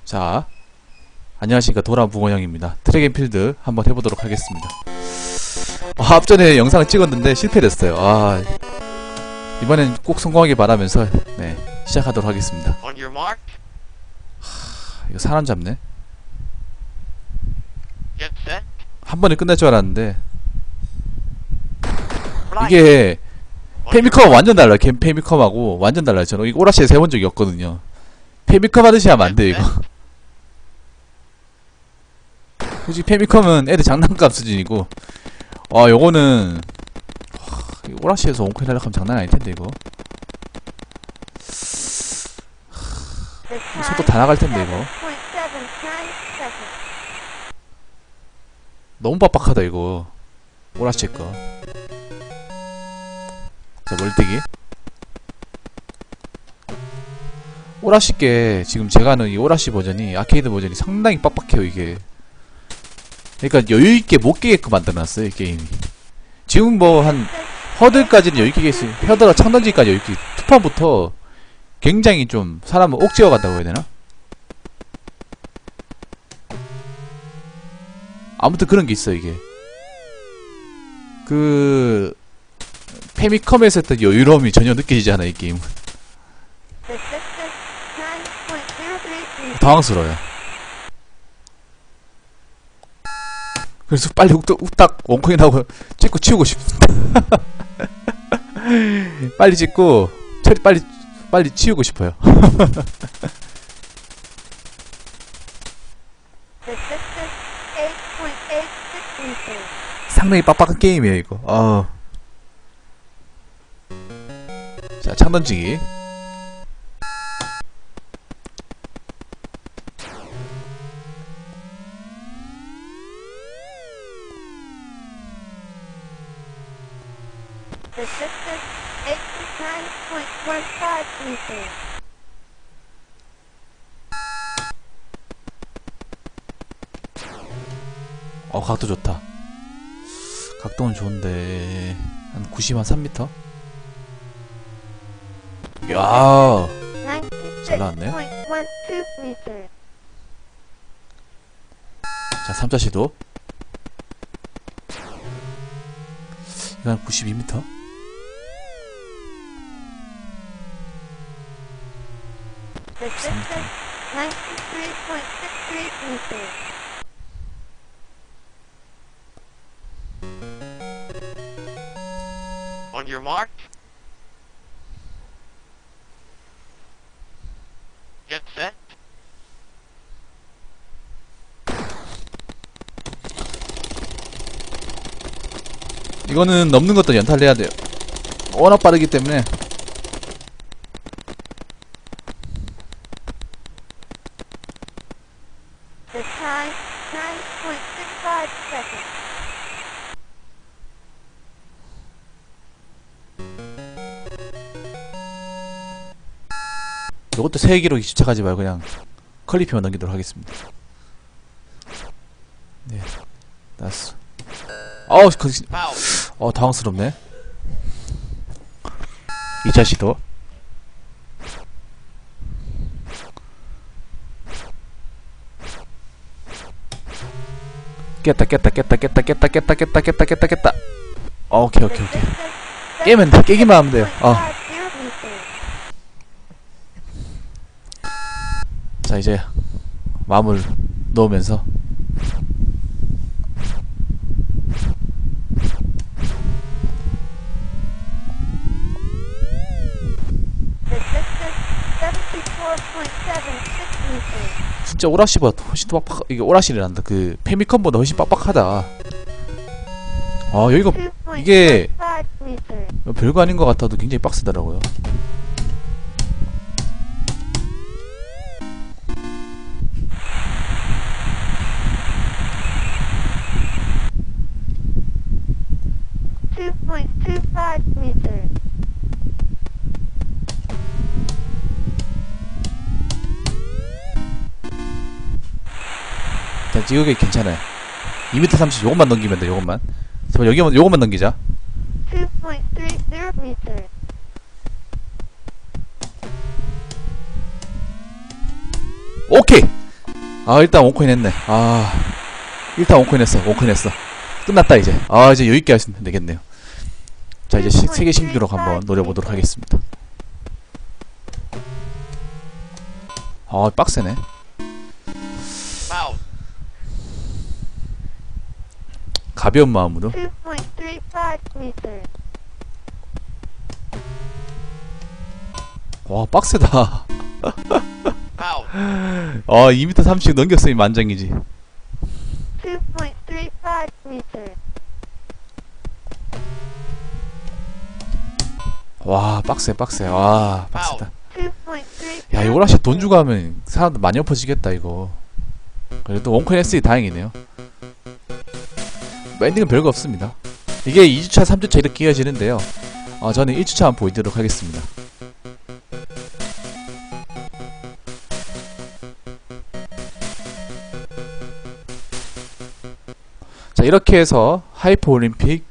자, 안녕하십니까, 도라무건형입니다. 트랙앤필드 한번 해보도록 하겠습니다. 앞전에 영상을 찍었는데 실패됐어요. 이번엔 꼭 성공하길 바라면서 네, 시작하도록 하겠습니다. 이거 사람 잡네. 한 번에 끝날 줄 알았는데 이게 페미컴 완전 달라요. 페미컴하고 완전 달라요. 저는 이거 오락실에서 해본 적이 없거든요. 페미컴 하듯이 하면 안 돼요, 이거. 솔직히 페미컴은 애들 장난감 수준이고, 요거는 오락실에서 원코인 하려면 장난 아닐 텐데, 이거. 속도 다 나갈 텐데, 이거. 너무 빡빡하다, 이거. 오락실 거. 자, 멀뛰기. 오락실게 지금 제가 하는 이 오락실 버전이, 아케이드 버전이 상당히 빡빡해요, 이게. 그러니까 여유있게 못 깨게끔 만들어놨어요, 이 게임이. 지금 뭐 한 허들까지는 여유있게 깼어요. 허들과 창던지기까지 여유있게. 투판부터 굉장히 좀 사람을 옥죄어 간다고 해야 되나? 아무튼 그런 게 있어, 이게. 페미컴에서 했던 여유로움이 전혀 느껴지지 않아, 이 게임은. 당황스러워요. 그래서 빨리 욱딱 원코인 하고 찍고 치우고 싶습니다. 빨리 찍고 처리 빨리 치우고 싶어요. 상당히 빡빡한 게임이에요, 이거. 자, 창 던지기. 각도 좋다. 각도는 좋은데 한 90, 3m? 이야, 잘 나왔네요. 자, 3자 시도. 이거 한 92m? On your mark. Get set. 이거는 넘는 것도 연탈해야 돼요. 워낙 빠르기 때문에. The time 9.65 seconds. 이것도 세 기록이 집착하지 말고 그냥 클리피만 넘기도록 하겠습니다. 네, 나왔어. 당황스럽네. 2차 시도. 깼다. 오케이. 깨면 돼. 깨기만 하면 돼요. 자, 이제 마물 넣으면서 진짜 오락실보다 훨씬 더 빡빡. 이게 오락실이란다. 그 페미컴보다 훨씬 빡빡하다. 여기가 이게 별거 아닌 것 같아도 굉장히 빡세더라고요. 자, 이게 괜찮아요. 2m 30 요것만 넘기면 돼. 요것만. 제발 요것만 넘기자. 2.30 오케이. 아, 일단 원코인 했네. 아, 일단 원코인 했어. 원코인 했어. 끝났다, 이제. 아, 이제 여유있게 할 수 되겠네요. 자, 이제 세계 신기록 한번 노려보도록 하겠습니다. 아, 빡세네. Wow. 가벼운 마음으로. 2.35 meters. 와, 빡세다. Wow. 아, 2m 30 넘겼으니 만장이지. 2.35 meters. 와, 빡세, 빡세. 와, 빡세다. 2.35. 야, 이걸 확실히 돈 주고 하면 사람들 많이 엎어지겠다, 이거. 그래도 원코인 했으니 다행이네요. 엔딩은 별거 없습니다. 이게 2주차, 3주차 이렇게 이어지는데요. 저는 1주차 한번 보여드리도록 하겠습니다. 자, 이렇게 해서 하이퍼 올림픽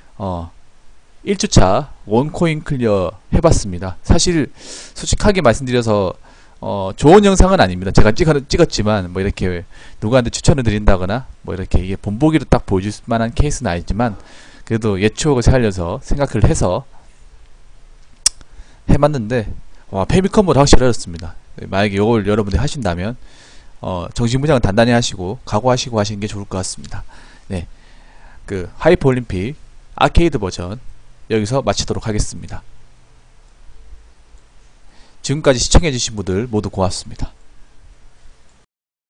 1주차 원코인 클리어 해봤습니다. 사실 솔직하게 말씀드려서 좋은 영상은 아닙니다. 제가 찍었지만 뭐 이렇게 누구한테 추천을 드린다거나 뭐 이렇게 이게 본보기로 딱 보여줄 만한 케이스는 아니지만 그래도 옛 추억을 살려서 생각을 해서 해봤는데 와, 페미컴보다 확실히 어렵습니다. 만약에 이걸 여러분들이 하신다면 정신무장은 단단히 하시고 각오하시고 하시는 게 좋을 것 같습니다. 네, 그 하이퍼 올림픽 아케이드 버전 여기서 마치도록 하겠습니다. 지금까지 시청해주신 분들 모두 고맙습니다.